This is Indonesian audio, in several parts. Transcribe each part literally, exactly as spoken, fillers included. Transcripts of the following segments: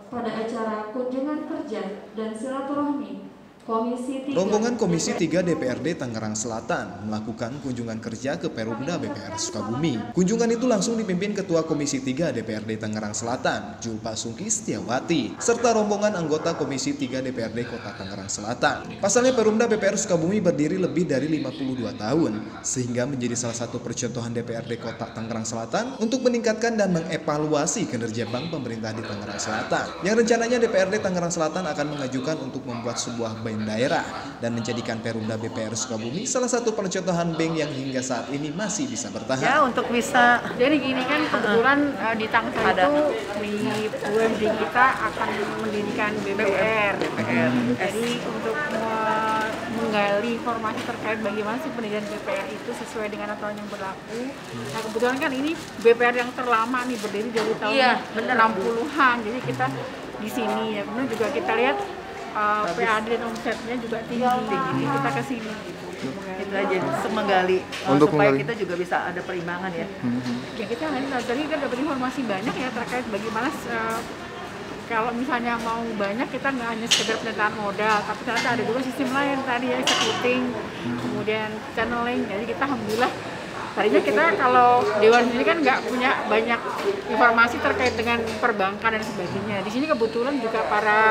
pada acara kunjungan kerja dan silaturahmi Komisi tiga Rombongan Komisi tiga D P R D Tangerang Selatan melakukan kunjungan kerja ke Perumda B P R Sukabumi. Kunjungan itu langsung dipimpin Ketua Komisi tiga D P R D Tangerang Selatan, Julpa Sungki Setiawati, serta rombongan anggota Komisi tiga D P R D Kota Tangerang Selatan. Pasalnya Perumda B P R Sukabumi berdiri lebih dari lima puluh dua tahun, sehingga menjadi salah satu percontohan D P R D Kota Tangerang Selatan untuk meningkatkan dan mengevaluasi kinerja bank pemerintah di Tangerang Selatan. Yang rencananya D P R D Tangerang Selatan akan mengajukan untuk membuat sebuah bank daerah dan menjadikan Perumda B P R Sukabumi salah satu percontohan bank yang hingga saat ini masih bisa bertahan. Ya, untuk bisa. Jadi gini kan kebetulan uh, di Tangsel itu di U M D kita akan mendirikan B P R. B P R. Jadi untuk me- menggali informasi terkait bagaimana sih pendirian B P R itu sesuai dengan aturan yang berlaku. Nah kebetulan kan ini B P R yang terlama nih, berdiri dari tahun Iya, enam puluhan. Jadi kita di sini ya. Kemudian juga kita lihat Uh, P A D dan omsetnya juga tinggi, jadi kita ke sini gitu. Itu aja, menggali uh, Untuk supaya menggali. kita juga bisa ada perimbangan ya. Ya kita hari tadi kita dapat informasi banyak ya terkait bagaimana uh, kalau misalnya mau banyak kita nggak hanya sekedar penyertaan modal, tapi ternyata ada juga sistem lain tadi ya, executing, kemudian channeling. Jadi kita alhamdulillah tadinya kita kalau Dewan sendiri kan nggak punya banyak informasi terkait dengan perbankan dan sebagainya. Di sini kebetulan juga para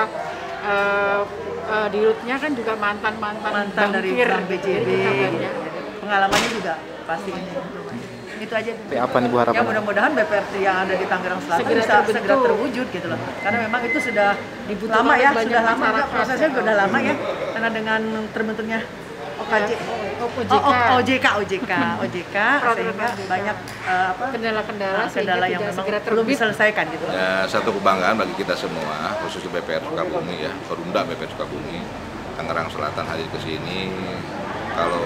Uh, uh, di rootnya kan juga mantan-mantan Mantan dari bankir. Bank B J B. Jadi kita banyak. Pengalamannya juga pasti ini. Itu aja. Apa nih Bu Ya harapan? mudah-mudahan B P R yang ada di Tangerang Selatan Segera bisa terbentuk. segera terwujud gitu loh. Karena memang itu sudah Dibutuhkan lama ya, banyak sudah lama ya, masyarakat. prosesnya sudah lama ya. Karena dengan terbentuknya O K J, O J K. Oh, oh, O J K, O J K, O J K sehingga O J K. banyak uh, apa Kendala-kendala uh, kendala yang sehingga memang tidak segera belum terbit. diselesaikan gitu. Ya, satu kebanggaan bagi kita semua, khususnya B P R Sukabumi ya, Perumda B P R Sukabumi, Tangerang Selatan hadir ke sini. Kalau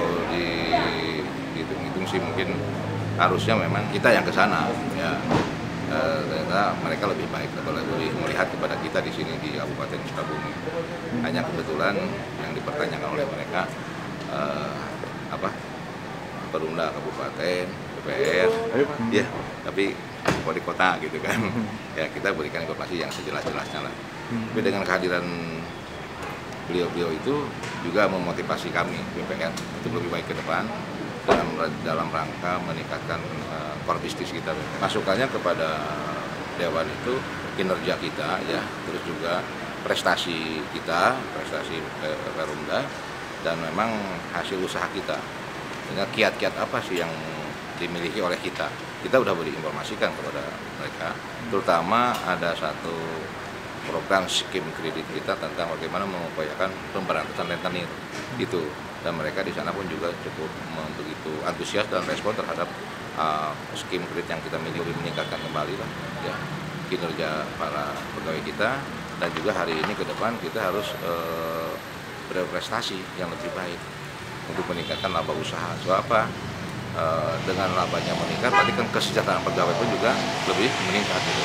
dihitung-hitung sih mungkin harusnya memang kita yang ke sana ya. E, ternyata mereka lebih baik atau lebih melihat kepada kita di sini di Kabupaten Sukabumi. Hanya kebetulan yang dipertanyakan oleh mereka eh, apa Perumda Kabupaten B P R ya, tapi kalau di kota gitu kan ya kita berikan informasi yang sejelas-jelasnya lah. Tapi dengan kehadiran beliau-beliau itu juga memotivasi kami B P R untuk lebih baik ke depan dalam dalam rangka meningkatkan uh, core bisnis kita. Masukannya kepada Dewan itu kinerja kita ya, terus juga prestasi kita, prestasi uh, Perumda, dan memang hasil usaha kita. Dengan kiat-kiat apa sih yang dimiliki oleh kita? Kita sudah beri informasikan kepada mereka, terutama ada satu program skim kredit kita tentang bagaimana mengupayakan pemberantasan rentenir itu, dan mereka di sana pun juga cukup begitu antusias dan respon terhadap uh, skim kredit yang kita miliki, meningkatkan kembali lah ya kinerja para pegawai kita, dan juga hari ini ke depan kita harus uh, berprestasi yang lebih baik untuk meningkatkan laba usaha. So apa e, dengan labanya meningkat, berarti kan kesejahteraan pegawai pun juga lebih meningkat gitu.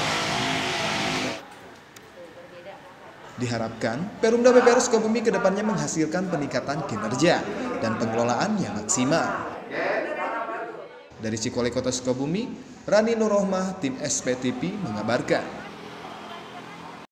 Diharapkan Perumda B P R Sukabumi ke depannya menghasilkan peningkatan kinerja dan pengelolaan yang maksimal. Dari Cikole Kota Sukabumi, Rani Nurrohmah, tim S P T V mengabarkan.